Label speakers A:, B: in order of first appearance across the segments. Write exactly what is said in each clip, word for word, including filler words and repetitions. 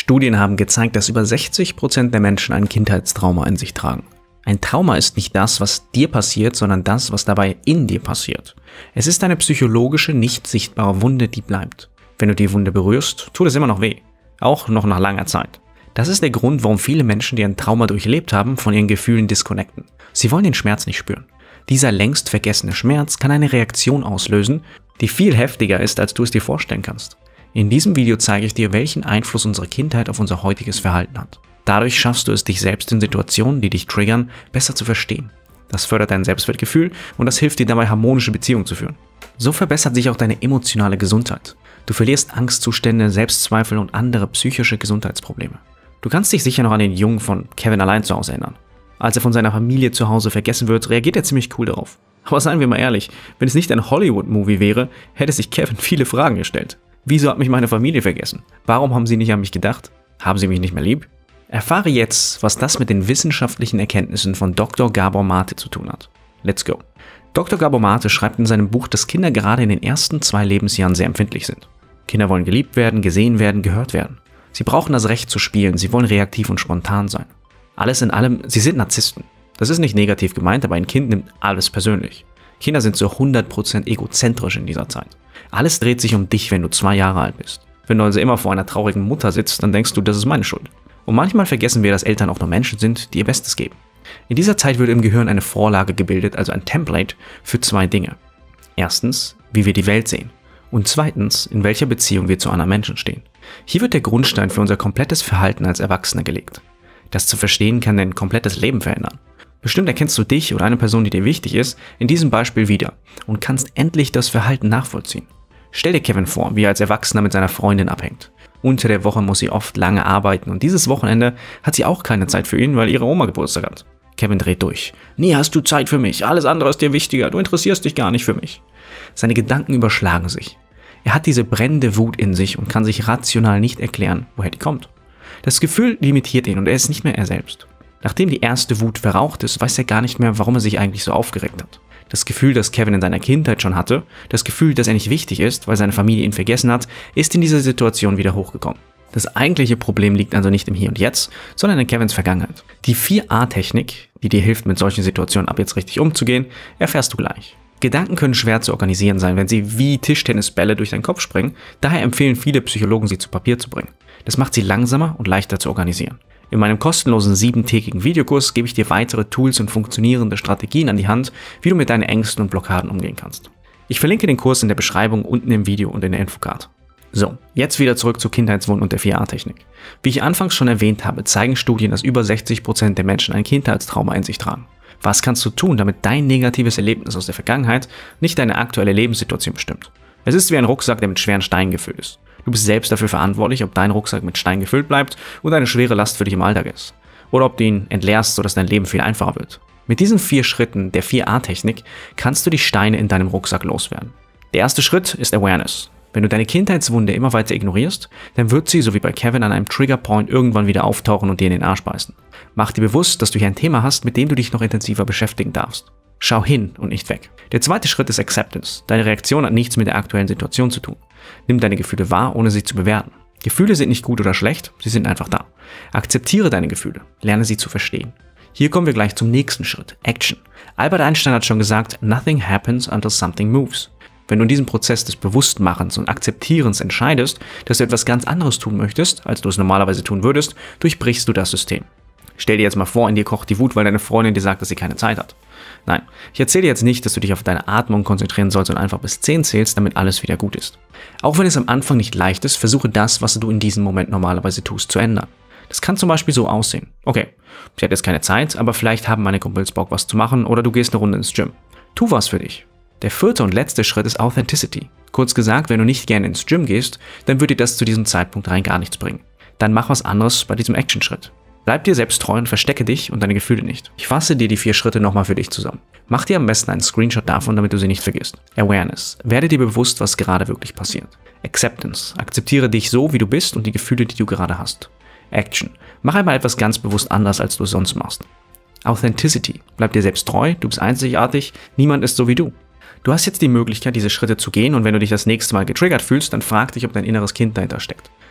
A: Studien haben gezeigt, dass über sechzig Prozent der Menschen ein Kindheitstrauma in sich tragen. Ein Trauma ist nicht das, was dir passiert, sondern das, was dabei in dir passiert. Es ist eine psychologische, nicht sichtbare Wunde, die bleibt. Wenn du die Wunde berührst, tut es immer noch weh. Auch noch nach langer Zeit. Das ist der Grund, warum viele Menschen, die ein Trauma durchlebt haben, von ihren Gefühlen disconnecten. Sie wollen den Schmerz nicht spüren. Dieser längst vergessene Schmerz kann eine Reaktion auslösen, die viel heftiger ist, als du es dir vorstellen kannst. In diesem Video zeige ich dir, welchen Einfluss unsere Kindheit auf unser heutiges Verhalten hat. Dadurch schaffst du es, dich selbst in Situationen, die dich triggern, besser zu verstehen. Das fördert dein Selbstwertgefühl und das hilft dir dabei, harmonische Beziehungen zu führen. So verbessert sich auch deine emotionale Gesundheit. Du verlierst Angstzustände, Selbstzweifel und andere psychische Gesundheitsprobleme. Du kannst dich sicher noch an den Jungen von Kevin allein zu Hause erinnern. Als er von seiner Familie zu Hause vergessen wird, reagiert er ziemlich cool darauf. Aber seien wir mal ehrlich, wenn es nicht ein Hollywood-Movie wäre, hätte sich Kevin viele Fragen gestellt. Wieso hat mich meine Familie vergessen? Warum haben sie nicht an mich gedacht? Haben sie mich nicht mehr lieb? Erfahre jetzt, was das mit den wissenschaftlichen Erkenntnissen von Doktor Gabor Mate zu tun hat. Let's go! Doktor Gabor Mate schreibt in seinem Buch, dass Kinder gerade in den ersten zwei Lebensjahren sehr empfindlich sind. Kinder wollen geliebt werden, gesehen werden, gehört werden. Sie brauchen das Recht zu spielen, sie wollen reaktiv und spontan sein. Alles in allem, sie sind Narzissten. Das ist nicht negativ gemeint, aber ein Kind nimmt alles persönlich. Kinder sind zu hundert Prozent egozentrisch in dieser Zeit. Alles dreht sich um dich, wenn du zwei Jahre alt bist. Wenn du also immer vor einer traurigen Mutter sitzt, dann denkst du, das ist meine Schuld. Und manchmal vergessen wir, dass Eltern auch nur Menschen sind, die ihr Bestes geben. In dieser Zeit wird im Gehirn eine Vorlage gebildet, also ein Template, für zwei Dinge. Erstens, wie wir die Welt sehen. Und zweitens, in welcher Beziehung wir zu anderen Menschen stehen. Hier wird der Grundstein für unser komplettes Verhalten als Erwachsene gelegt. Das zu verstehen kann dein komplettes Leben verändern. Bestimmt erkennst du dich oder eine Person, die dir wichtig ist, in diesem Beispiel wieder und kannst endlich das Verhalten nachvollziehen. Stell dir Kevin vor, wie er als Erwachsener mit seiner Freundin abhängt. Unter der Woche muss sie oft lange arbeiten und dieses Wochenende hat sie auch keine Zeit für ihn, weil ihre Oma Geburtstag hat. Kevin dreht durch. Nie hast du Zeit für mich, alles andere ist dir wichtiger, du interessierst dich gar nicht für mich. Seine Gedanken überschlagen sich. Er hat diese brennende Wut in sich und kann sich rational nicht erklären, woher die kommt. Das Gefühl limitiert ihn und er ist nicht mehr er selbst. Nachdem die erste Wut verraucht ist, weiß er gar nicht mehr, warum er sich eigentlich so aufgeregt hat. Das Gefühl, das Kevin in seiner Kindheit schon hatte, das Gefühl, dass er nicht wichtig ist, weil seine Familie ihn vergessen hat, ist in dieser Situation wieder hochgekommen. Das eigentliche Problem liegt also nicht im Hier und Jetzt, sondern in Kevins Vergangenheit. Die vier A Technik, die dir hilft, mit solchen Situationen ab jetzt richtig umzugehen, erfährst du gleich. Gedanken können schwer zu organisieren sein, wenn sie wie Tischtennisbälle durch deinen Kopf springen, daher empfehlen viele Psychologen, sie zu Papier zu bringen. Das macht sie langsamer und leichter zu organisieren. In meinem kostenlosen siebentägigen Videokurs gebe ich dir weitere Tools und funktionierende Strategien an die Hand, wie du mit deinen Ängsten und Blockaden umgehen kannst. Ich verlinke den Kurs in der Beschreibung, unten im Video und in der Infocard. So, jetzt wieder zurück zu Kindheitswunden und der vier A Technik. Wie ich anfangs schon erwähnt habe, zeigen Studien, dass über sechzig Prozent der Menschen ein Kindheitstrauma in sich tragen. Was kannst du tun, damit dein negatives Erlebnis aus der Vergangenheit nicht deine aktuelle Lebenssituation bestimmt? Es ist wie ein Rucksack, der mit schweren Steinen gefüllt ist. Du bist selbst dafür verantwortlich, ob dein Rucksack mit Steinen gefüllt bleibt und eine schwere Last für dich im Alltag ist. Oder ob du ihn entleerst, sodass dein Leben viel einfacher wird. Mit diesen vier Schritten der vier A Technik kannst du die Steine in deinem Rucksack loswerden. Der erste Schritt ist Awareness. Wenn du deine Kindheitswunde immer weiter ignorierst, dann wird sie, so wie bei Kevin, an einem Triggerpoint irgendwann wieder auftauchen und dir in den Arsch beißen. Mach dir bewusst, dass du hier ein Thema hast, mit dem du dich noch intensiver beschäftigen darfst. Schau hin und nicht weg. Der zweite Schritt ist Acceptance. Deine Reaktion hat nichts mit der aktuellen Situation zu tun. Nimm deine Gefühle wahr, ohne sie zu bewerten. Gefühle sind nicht gut oder schlecht, sie sind einfach da. Akzeptiere deine Gefühle, lerne sie zu verstehen. Hier kommen wir gleich zum nächsten Schritt, Action. Albert Einstein hat schon gesagt, nothing happens until something moves. Wenn du in diesem Prozess des Bewusstmachens und Akzeptierens entscheidest, dass du etwas ganz anderes tun möchtest, als du es normalerweise tun würdest, durchbrichst du das System. Stell dir jetzt mal vor, in dir kocht die Wut, weil deine Freundin dir sagt, dass sie keine Zeit hat. Nein, ich erzähle jetzt nicht, dass du dich auf deine Atmung konzentrieren sollst und einfach bis zehn zählst, damit alles wieder gut ist. Auch wenn es am Anfang nicht leicht ist, versuche das, was du in diesem Moment normalerweise tust, zu ändern. Das kann zum Beispiel so aussehen. Okay, ich hatte jetzt keine Zeit, aber vielleicht haben meine Kumpels Bock, was zu machen oder du gehst eine Runde ins Gym. Tu was für dich. Der vierte und letzte Schritt ist Authenticity. Kurz gesagt, wenn du nicht gerne ins Gym gehst, dann wird dir das zu diesem Zeitpunkt rein gar nichts bringen. Dann mach was anderes bei diesem Action-Schritt. Bleib dir selbst treu und verstecke dich und deine Gefühle nicht. Ich fasse dir die vier Schritte nochmal für dich zusammen. Mach dir am besten einen Screenshot davon, damit du sie nicht vergisst. Awareness. Werde dir bewusst, was gerade wirklich passiert. Acceptance. Akzeptiere dich so, wie du bist und die Gefühle, die du gerade hast. Action. Mach einmal etwas ganz bewusst anders, als du es sonst machst. Authenticity. Bleib dir selbst treu, du bist einzigartig, niemand ist so wie du. Du hast jetzt die Möglichkeit, diese Schritte zu gehen und wenn du dich das nächste Mal getriggert fühlst, dann frag dich, ob dein inneres Kind dahinter steckt.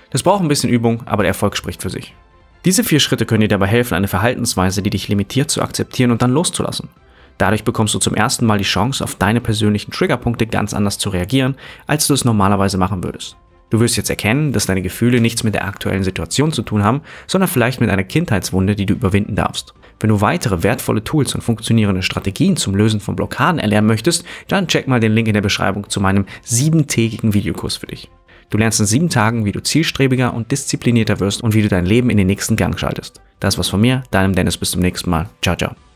A: Das braucht ein bisschen Übung, aber der Erfolg spricht für sich. Diese vier Schritte können dir dabei helfen, eine Verhaltensweise, die dich limitiert, zu akzeptieren und dann loszulassen. Dadurch bekommst du zum ersten Mal die Chance, auf deine persönlichen Triggerpunkte ganz anders zu reagieren, als du es normalerweise machen würdest. Du wirst jetzt erkennen, dass deine Gefühle nichts mit der aktuellen Situation zu tun haben, sondern vielleicht mit einer Kindheitswunde, die du überwinden darfst. Wenn du weitere wertvolle Tools und funktionierende Strategien zum Lösen von Blockaden erlernen möchtest, dann check mal den Link in der Beschreibung zu meinem siebentägigen Videokurs für dich. Du lernst in sieben Tagen, wie du zielstrebiger und disziplinierter wirst und wie du dein Leben in den nächsten Gang schaltest. Das war's von mir, deinem Dennis, bis zum nächsten Mal. Ciao, ciao.